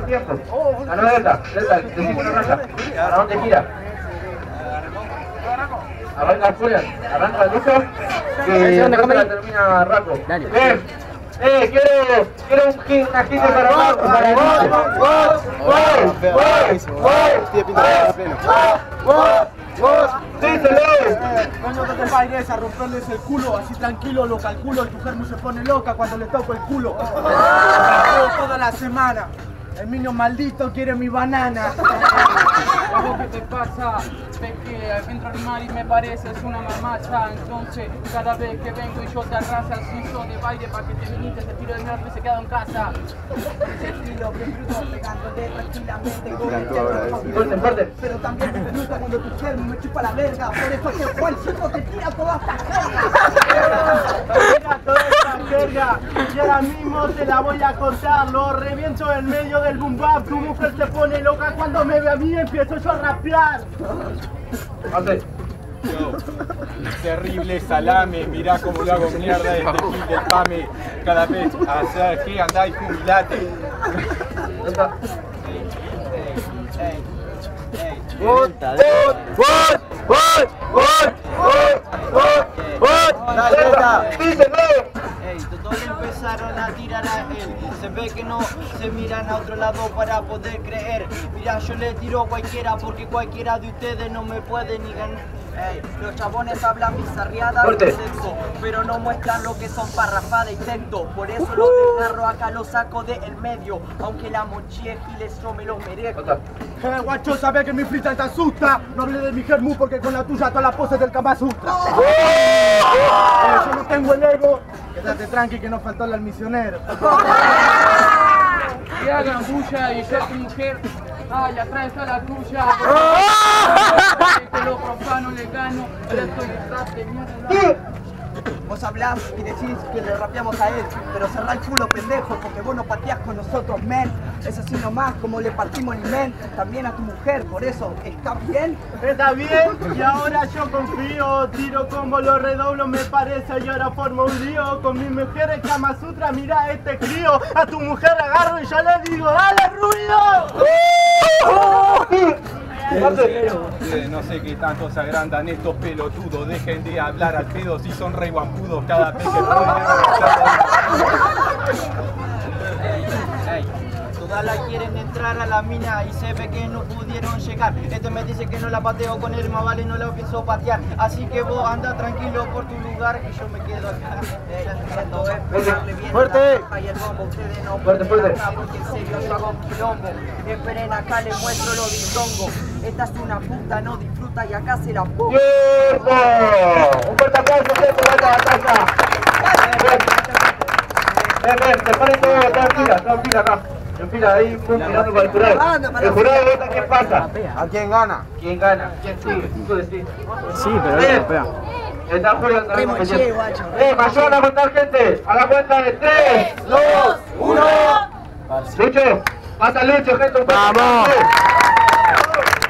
tiempo. A no esa, decime una raya. ¿Para dónde gira? Arranca Julián, arranca el Lucho, que después la termina Raco. Quiero una gine para Raco, para el Coño, que te vayas a romperles el culo, así tranquilo lo calculo y tu germo se pone loca cuando le toco el culo. Toda la semana. El niño maldito quiere mi banana. ¿Qué te pasa? Ves que entro al mar y me pareces una mamacha. Entonces, cada vez que vengo y yo te arrasa el piso de baile para que te viniste, te tiro de mierda y se queda en casa. Estilo bien bruto, pegándote tranquilamente con el Fuerte. Pero también me gusta cuando tu germo me chupa la verga. Por eso es que Juancito te tira toda esta jerga. Tira toda esta jerga y ahora mismo te la voy a contar. Lo reviento en medio del boom bap. Tu mujer se pone loca cuando me ve a mí, empiezo yo a rapear. Terrible salame, mirá cómo lo hago mierda este kill del pame. Cada vez hacer que andá y jubilate. Todos empezaron a tirar a él. Se ve que no se miran a otro lado para poder creer. Mira, yo le tiro a cualquiera porque cualquiera de ustedes no me puede ni ganar. Los chabones hablan bizarriadas de sexo, pero no muestran lo que son parrafadas y texto. Por eso los desgarro acá, los saco de el medio. Aunque la mochie giles yo me los merezco. Guacho, sabes que mi freestyle te asusta. No hablé de mi germu porque con la tuya todas las poses del Kama Sutra. Yo no tengo el ego. Quédate tranqui que no faltó el misionero. Que hagan bulla y yo tu mujer. Ay, atrás está la tuya. Que lo profano le gano. Ahora estoy detrás de mierda. Vos hablás y decís que le rapeamos a él, pero cerrá el culo, pendejo, porque vos no pateás con nosotros, men. Es así nomás como le partimos el men también a tu mujer, por eso, ¿está bien? Está bien, y ahora yo confío, tiro como lo redoblo, me parece, y ahora formo un lío con mi mujer en Kama Sutra, mira este crío, a tu mujer agarro y yo le digo, ¡dale ruido! No sé qué tanto se agrandan estos pelotudos. Dejen de hablar al pedo si son re guampudos cada vez que pueden. Todas la quieren entrar a la mina y se ve que no pudieron llegar. Este me dice que no la pateo con él, más vale no la pienso patear. Así que vos anda tranquilo por tu lugar y yo me quedo acá. Fuerte. Y el bombo, ustedes no Fuerte. acá porque en serio yo hago un quilombo. Esperen acá, les muestro lo distongo. Esta es una puta, no disfruta y acá se la puta. ¡Tiempo! Un fuerte aplauso por esta batalla. Ven, te ponen todo en fila acá. En fila ahí, mirando para el jurado. El jurado vota quién pasa. ¿A quién gana? ¿Quién gana? ¿Quién sigue? Tú decís. Sí, pero es europea. Está Julián también compitiendo. Mayor a contar gente. A la cuenta de 3, 2, 1. Lucho, pasa Lucho, gente. ¡Vamos!